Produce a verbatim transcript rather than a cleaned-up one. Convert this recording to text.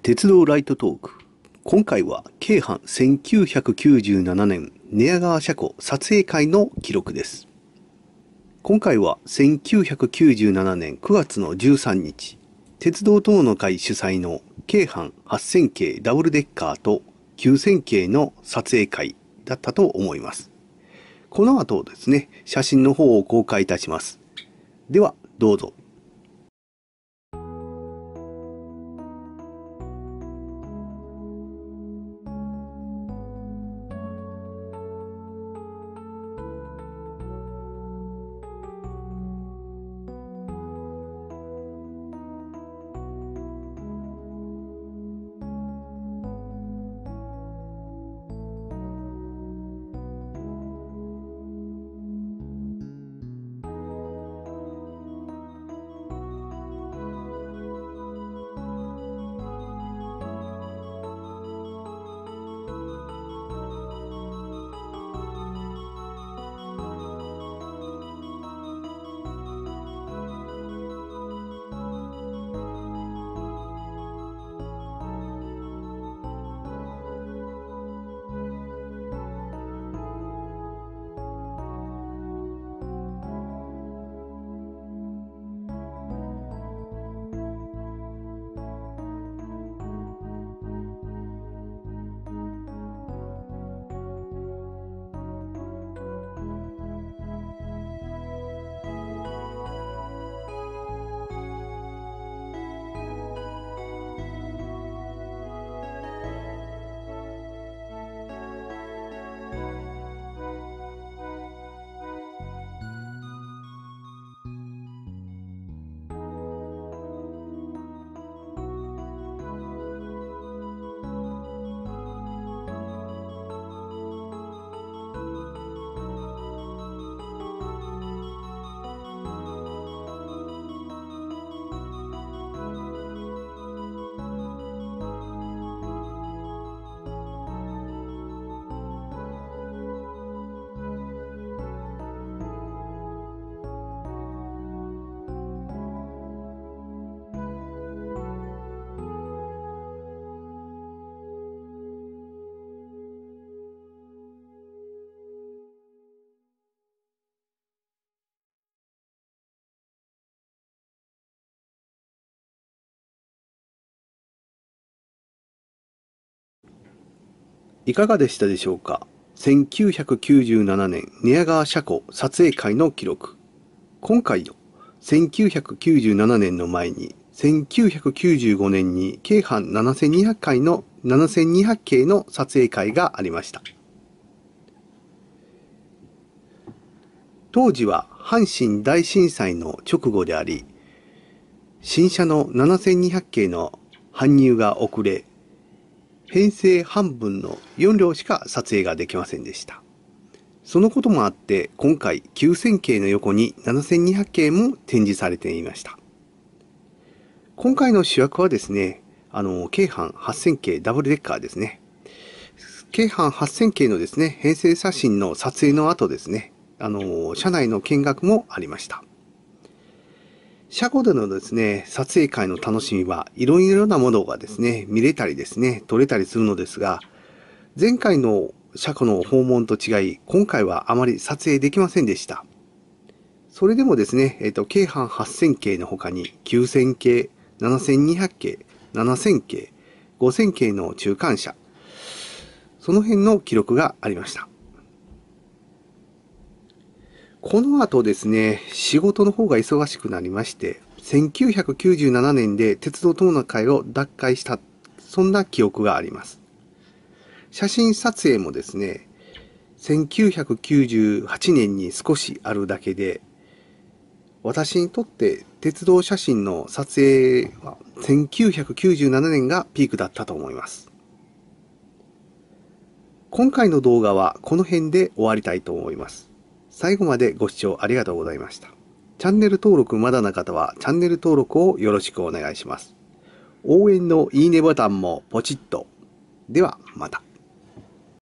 鉄道ライトトーク。今回は京阪せんきゅうひゃくきゅうじゅうななねん寝屋川車庫撮影会の記録です。今回はせんきゅうひゃくきゅうじゅうななねんくがつのじゅうさんにち、鉄道友の会主催の京阪はっせん系ダブルデッカーときゅうせん系の撮影会だったと思います。この後ですね、写真の方を公開いたします。では、どうぞ。いかがでしたでしょうか。せんきゅうひゃくきゅうじゅうななねん寝屋川車庫撮影会の記録。今回のせんきゅうひゃくきゅうじゅうななねんの前にせんきゅうひゃくきゅうじゅうごねんに京阪ななせんにひゃく回のななせんにひゃく系の撮影会がありました。当時は阪神大震災の直後であり、新車のななせんにひゃく系の搬入が遅れ、編成半分のよん両しか撮影ができませんでした。そのこともあって、今回きゅうせん系の横にななせんにひゃく系も展示されていました。今回の主役はですね、あの、京阪はっせん系ダブルデッカーですね。京阪はっせん系のですね、編成写真の撮影の後ですね、あの、車内の見学もありました。車庫でのですね、撮影会の楽しみはいろいろなものがですね、見れたりですね、撮れたりするのですが、前回の車庫の訪問と違い、今回はあまり撮影できませんでした。それでもですね、えっと、京阪はっせん系の他にきゅうせん系、ななせんにひゃく系、ななせん系、ごせん系の中間車、その辺の記録がありました。この後ですね、仕事の方が忙しくなりまして、せんきゅうひゃくきゅうじゅうななねんで鉄道友の会を脱会した、そんな記憶があります。写真撮影もですね、せんきゅうひゃくきゅうじゅうはちねんに少しあるだけで、私にとって鉄道写真の撮影はせんきゅうひゃくきゅうじゅうななねんがピークだったと思います。今回の動画はこの辺で終わりたいと思います。最後までご視聴ありがとうございました。チャンネル登録まだな方はチャンネル登録をよろしくお願いします。応援のいいねボタンもポチッと。ではまた。